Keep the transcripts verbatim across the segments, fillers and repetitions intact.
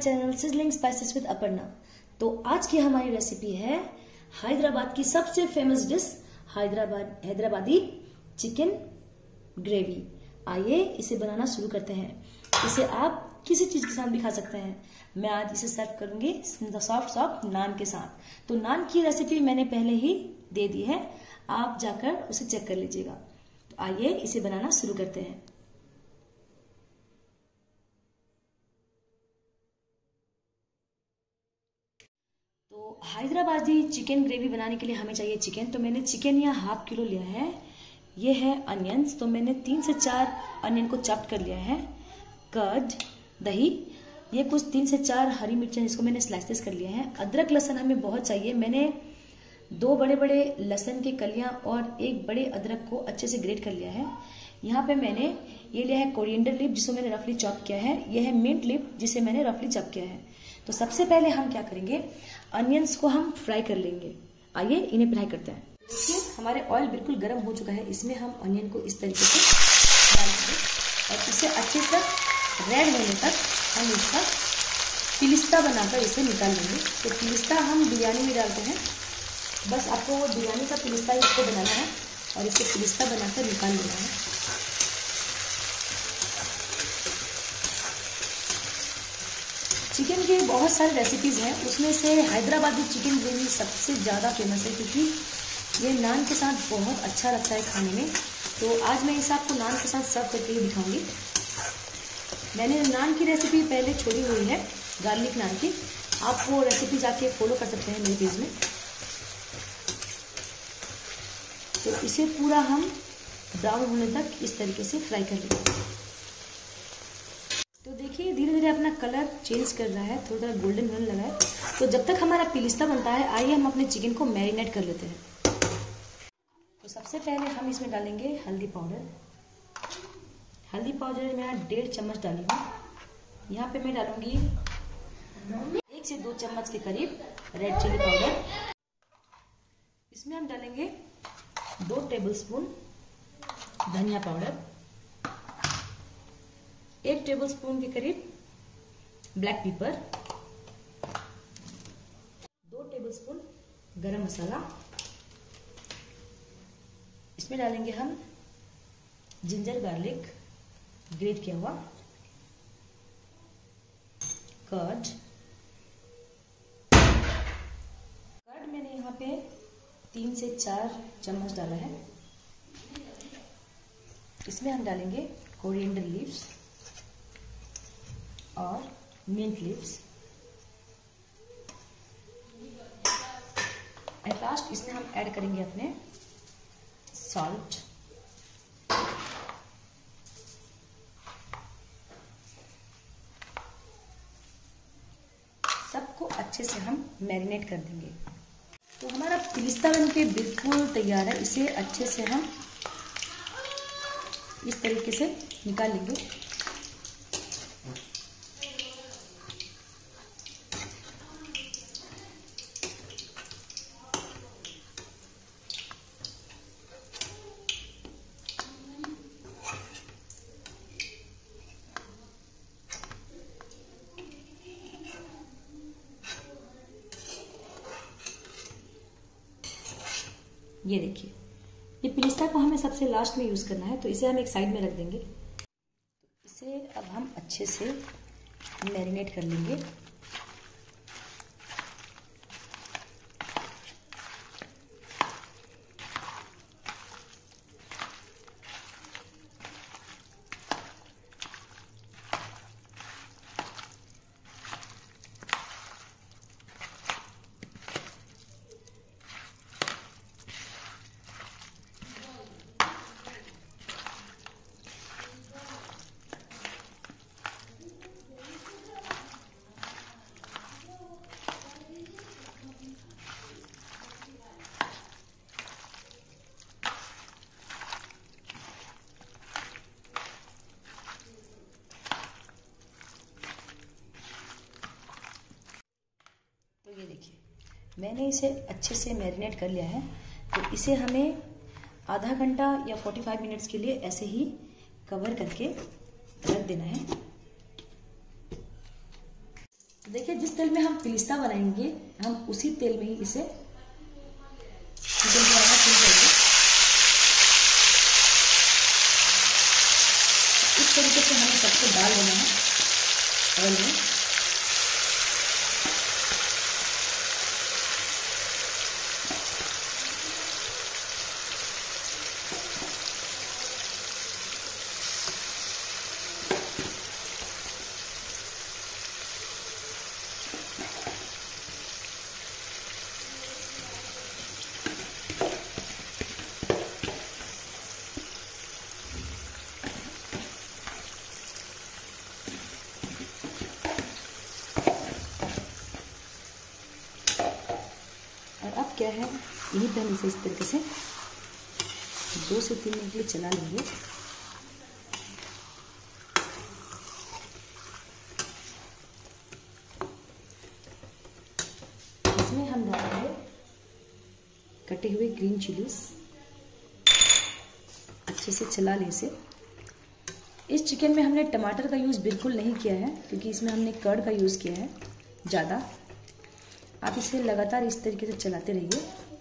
Channel sizzling spices with Aparna. तो आज की हमारी रेसिपी है हैदराबाद की सबसे famous dish Hyderabad Hyderabadi chicken gravy. आइए इसे बनाना शुरू करते हैं। इसे आप किसी चीज के साथ भी खा सकते हैं। मैं आज इसे सर्व करूंगी सॉफ्ट सॉफ्ट नान के साथ। तो नान की रेसिपी मैंने पहले ही दे दी है, आप जाकर उसे चेक कर लीजिएगा। तो आइए इसे बनाना शुरू करते हैं। तो हैदराबादी चिकन ग्रेवी बनाने के लिए हमें चाहिए चिकन। तो मैंने चिकन या हाफ किलो लिया है। ये है अनियंस, तो मैंने तीन से चार अनियन को चॉप कर लिया है। कर्ड, दही, ये कुछ तीन से चार हरी मिर्चें जिसको मैंने स्लाइसेस कर लिया है। अदरक लहसुन हमें बहुत चाहिए। मैंने दो बड़े बड़े लहसुन की कलियां और एक बड़े अदरक को अच्छे से ग्रेट कर लिया है। यहाँ पे मैंने ये लिया है कोरिएंडर लीफ, जिसको मैंने रफली चॉप किया है। ये है मिंट लीफ, जिसे मैंने रफली चॉप किया है। तो सबसे पहले हम क्या करेंगे, अनियंस को हम फ्राई कर लेंगे। आइए इन्हें फ्राई करते हैं। देखिए हमारे ऑयल बिल्कुल गर्म हो चुका है। इसमें हम अनियन को इस तरीके से डालेंगे और इसे अच्छे से रेड होने तक हम इसका पिलिस्ता बनाकर इसे निकाल लेंगे। तो पिलिस्ता हम बिरयानी में डालते हैं, बस आपको वो बिरयानी का पिलिस्ता इसको बनाना है और इसे पिलिस्ता बनाकर निकाल लेना है। चिकन की बहुत सारी रेसिपीज हैं, उसमें से हैदराबादी चिकन ग्रेवी सबसे ज़्यादा फेमस है, क्योंकि ये नान के साथ बहुत अच्छा लगता है खाने में। तो आज मैं इसे आपको नान के साथ सर्व करके ही दिखाऊंगी। मैंने नान की रेसिपी पहले छोड़ी हुई है, गार्लिक नान की। आप वो रेसिपी जाके फॉलो कर सकते हैं मेरे पेज में। तो इसे पूरा हम ब्राउन होने तक इस तरीके से फ्राई कर लेंगे। तो देखिए धीरे धीरे अपना कलर चेंज कर रहा है, थोड़ा थोड़ा गोल्डन होने लगा है। तो जब तक हमारा पिलिस्ता बनता है, आइए हम अपने चिकन को मैरिनेट कर लेते हैं। तो सबसे पहले हम इसमें डालेंगे हल्दी पाउडर। हल्दी पाउडर मैं यहाँ डेढ़ चम्मच डाली हूँ। यहाँ पे मैं डालूंगी एक से दो चम्मच के करीब रेड चिली पाउडर। इसमें हम डालेंगे दो टेबलस्पून धनिया पाउडर, एक टेबलस्पून के करीब ब्लैक पेपर, दो टेबलस्पून गरम मसाला। इसमें डालेंगे हम जिंजर गार्लिक ग्रेट किया हुआ, कर्ड कर्ड मैंने यहाँ पे तीन से चार चम्मच डाला है। इसमें हम डालेंगे कोरिएंडर लीव्स और मिंट लीव्स। एट लास्ट इसमें हम ऐड करेंगे अपने सॉल्ट। सबको अच्छे से हम मैरिनेट कर देंगे। तो हमारा पिलिस्ता बनके बिल्कुल तैयार है। इसे अच्छे से हम इस तरीके से निकाल लेंगे। ये देखिए, ये पिलिस्ता को हमें सबसे लास्ट में यूज़ करना है, तो इसे हम एक साइड में रख देंगे। इसे अब हम अच्छे से मैरिनेट कर लेंगे। ये देखिए मैंने इसे अच्छे से मैरिनेट कर लिया है। तो इसे हमें आधा घंटा या पैंतालीस मिनट्स के लिए ऐसे ही कवर करके रख देना है। देखिए जिस तेल में हम पिलिस्ता बनाएंगे हम उसी तेल में ही इसे चिकन बनाना शुरू करेंगे। इस तरीके से हमें सबको डाल देना है ऑयल में। क्या है यहीं पे हम इसे इस तरीके से दो से तीन मिनट के लिए चला लेंगे। इसमें हम डालेंगे कटे हुए ग्रीन चिलीज, अच्छे से चला लें इसे। इस चिकन में हमने टमाटर का यूज़ बिल्कुल नहीं किया है क्योंकि इसमें हमने कर्ड का यूज़ किया है ज़्यादा। आप इसे लगातार इस तरीके से चलाते रहिए।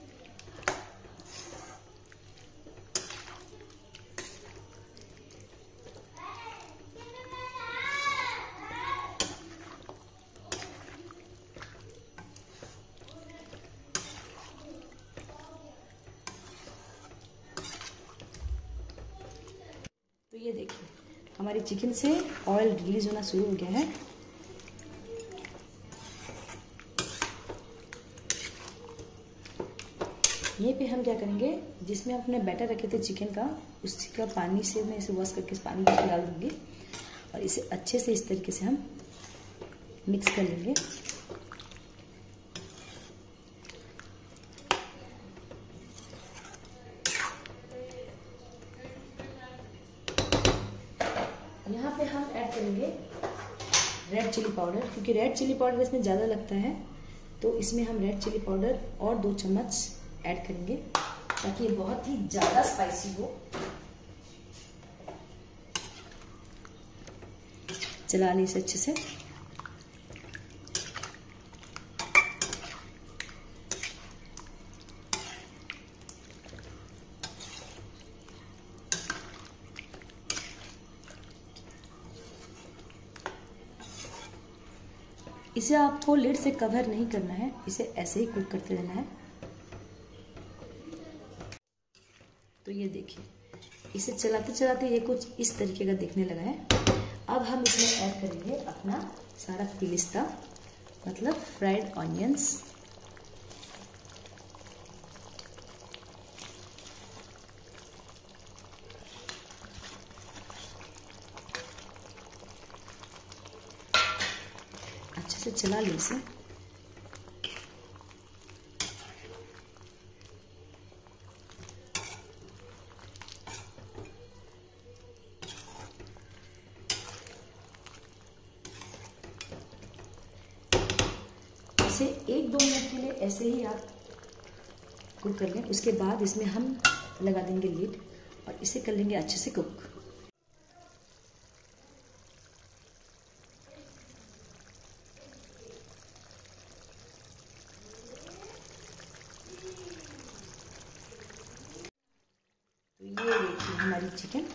तो ये देखिए हमारी चिकन से ऑयल रिलीज होना शुरू हो गया है। ये पे हम क्या करेंगे, जिसमें अपने बैटर रखे थे चिकन का उसी का पानी से मैं इसे वॉश करके इस पानी में डाल दूंगी और इसे अच्छे से इस तरीके से हम मिक्स कर लेंगे। यहाँ पे हम ऐड करेंगे रेड चिली पाउडर, क्योंकि रेड चिली पाउडर इसमें ज़्यादा लगता है तो इसमें हम रेड चिली पाउडर और दो चम्मच ऐड करेंगे ताकि ये बहुत ही ज़्यादा स्पाइसी हो। चला लें इसे अच्छे से। इसे आपको लिड से कवर नहीं करना है, इसे ऐसे ही कुक करते रहना है। तो ये देखिए इसे चलाते चलाते ये कुछ इस तरीके का दिखने लगा है। अब हम इसमें ऐड करेंगे अपना सारा पिलिस्ता, मतलब फ्राइड ऑनियंस। अच्छे से चला लो इसे। इसे एक दो मिनट के लिए ऐसे ही आप कुक कर लें। उसके बाद इसमें हम लगा देंगे लिड और इसे कर लेंगे अच्छे से कुक। तो ये देखिए हमारी चिकन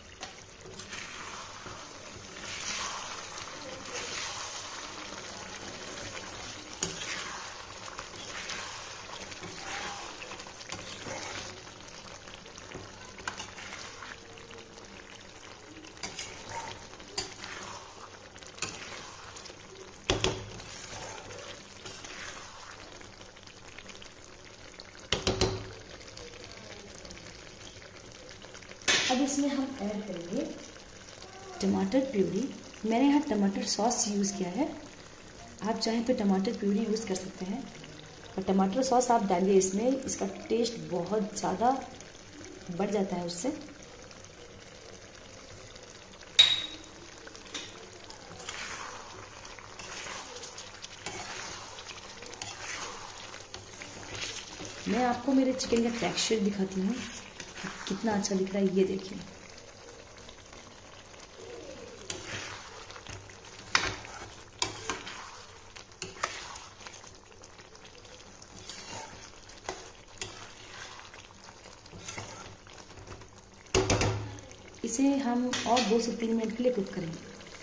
अब इसमें हम ऐड करेंगे टमाटर प्यूरी। मैंने यहाँ टमाटर सॉस यूज़ किया है, आप चाहें तो टमाटर प्यूरी यूज़ कर सकते हैं। और टमाटर सॉस आप डालिए इसमें, इसका टेस्ट बहुत ज़्यादा बढ़ जाता है उससे। मैं आपको मेरे चिकन का टेक्सचर दिखाती हूँ कितना अच्छा दिख रहा है। ये देखिए इसे हम और दो से तीन मिनट के लिए कुक करेंगे।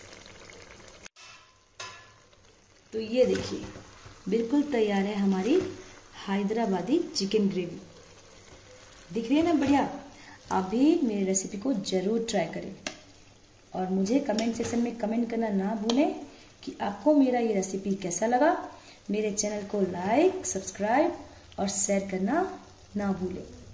तो ये देखिए बिल्कुल तैयार है हमारी हैदराबादी चिकन ग्रेवी। दिख रही है ना बढ़िया। आप भी मेरी रेसिपी को ज़रूर ट्राई करें और मुझे कमेंट सेक्शन में कमेंट करना ना भूलें कि आपको मेरा ये रेसिपी कैसा लगा। मेरे चैनल को लाइक, सब्सक्राइब और शेयर करना ना भूलें।